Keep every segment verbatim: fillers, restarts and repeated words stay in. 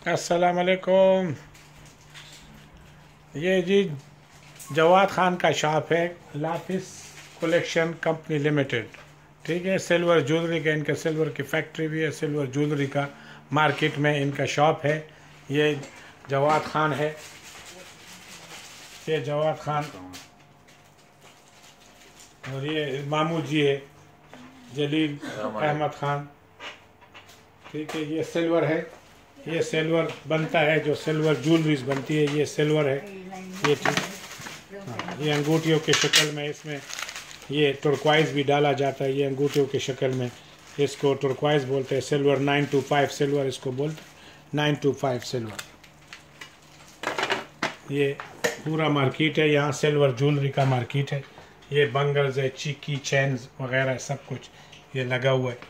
अस्सलाम वालेकुम। ये जी जवाद खान का शॉप है, लाफिस कलेक्शन कंपनी लिमिटेड। ठीक है, सिल्वर ज्वेलरी का इनका सिल्वर की फैक्ट्री भी है, सिल्वर ज्वेलरी का मार्केट में इनका शॉप है। ये जवाद खान है, ये जवाद खान, और ये मामू जी है जलील अहमद खान। ठीक है, ये सिल्वर है, ये सिल्वर बनता है, जो सिल्वर ज्वेलरीज बनती है ये सिल्वर है। ये ठीक, हाँ, ये अंगूठियों के शक्ल में इसमें ये टुर्क्वाइज भी डाला जाता है। ये अंगूठियों के शक्ल में इसको टुर्क्वाइज बोलते हैं। Silver nine two five silver इसको बोलते हैं, नाइन टू फाइव सिल्वर। ये पूरा मार्केट है, यहाँ सिल्वर ज्वेलरी का मार्केट है। ये बंगल्स है, चिक्की चैन्स वगैरह सब कुछ ये लगा हुआ है।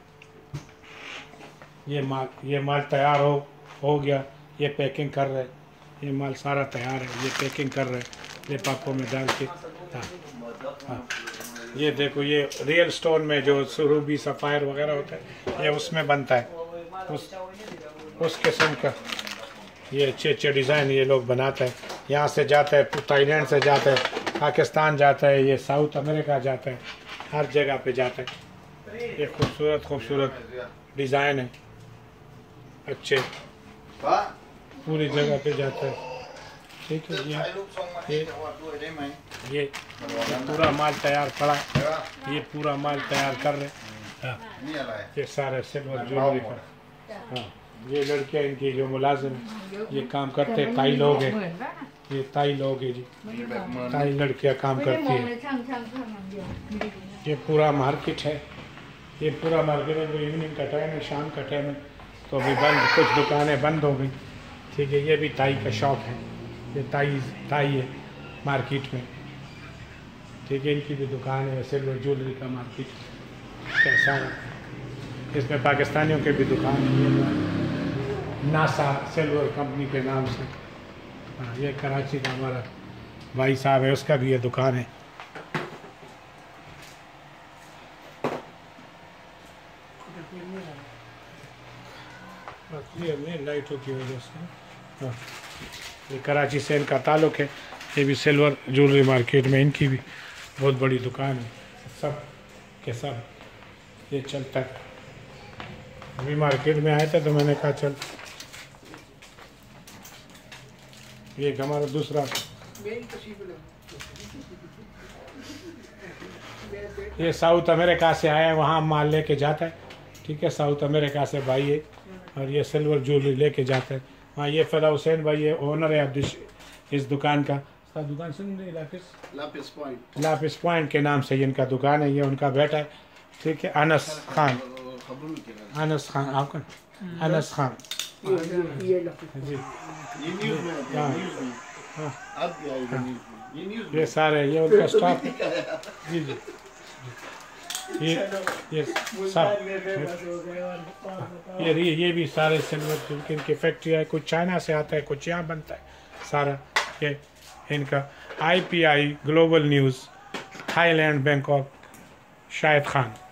ये माल ये माल तैयार हो हो गया, ये पैकिंग कर रहे हैं। ये माल सारा तैयार है, ये पैकिंग कर रहे हैं लिफाफों में डाल के। हाँ हाँ, ये देखो, ये रियल स्टोन में जो रूबी सफ़ायर वगैरह होता है ये उसमें बनता है, उस उस किस्म का ये अच्छे अच्छे डिज़ाइन ये लोग बनाते हैं। यहाँ से जाता है, थाईलैंड से जाता है, पाकिस्तान जाता है, ये साउथ अमेरिका जाता है, हर जगह पे जाता है। ये खूबसूरत खूबसूरत डिज़ाइन है, अच्छे पूरी जगह पे जाता है। ठीक है, ये ये ये, ये पूरा माल तैयार पड़ा, ये पूरा माल तैयार कर रहे। हाँ, ये सारे सिल्वर ज्वेलरी का। हाँ, ये लड़कियाँ इनकी जो मुलाजिम है, ये काम करते हैं, ताई लोग हैं, ये ताई लोग हैं जी, ताई लड़कियाँ काम करती हैं। ये पूरा मार्केट है, ये पूरा मार्केट है। जो इवनिंग का टाइम है, शाम का टाइम है, तो अभी बंद, कुछ दुकानें बंद हो गई। ठीक है, ये भी ताई का शॉप है, ये ताई ताई है मार्केट में। ठीक है, इनकी भी दुकान है, सिल्वर ज्वेलरी का मार्केट कैसा है। इसमें पाकिस्तानियों के भी दुकान है, नासा सिल्वर कंपनी के नाम से। हाँ, ये कराची का हमारा भाई साहब है, उसका भी ये दुकान है। ये लाइटों की वजह से। हाँ, ये कराची से इनका ताल्लुक़ है। ये भी सिल्वर ज्वेलरी मार्केट में इनकी भी बहुत बड़ी दुकान है, सब के सब ये चलता है। अभी मार्केट में आए थे तो मैंने कहा चल, ये हमारा दूसरा, ये साउथ अमेरिका से आया है, वहाँ माल लेके जाता है। ठीक है, साउथ अमेरिका से भाई है, और ये सिल्वर ज्वेलरी लेके जाता है वहाँ। ये फदा हुसैन भाई ये ओनर है अब इस दुकान का। दुकान सुन रही, लाफिस लाफिस पॉइंट लाफिस पॉइंट के नाम से इनका दुकान है। ये उनका बेटा है। ठीक है, अनस खान, अनस खान आपका अनस खान जी। ये सारे ये उनका स्टाफ है जी जी। ये ये सब ये ये भी सारे सिल्वर की इनकी फैक्ट्री है। कुछ चाइना से आता है, कुछ यहाँ बनता है सारा। ये इनका I P I global news Thailand Bangkok Shahid Khan.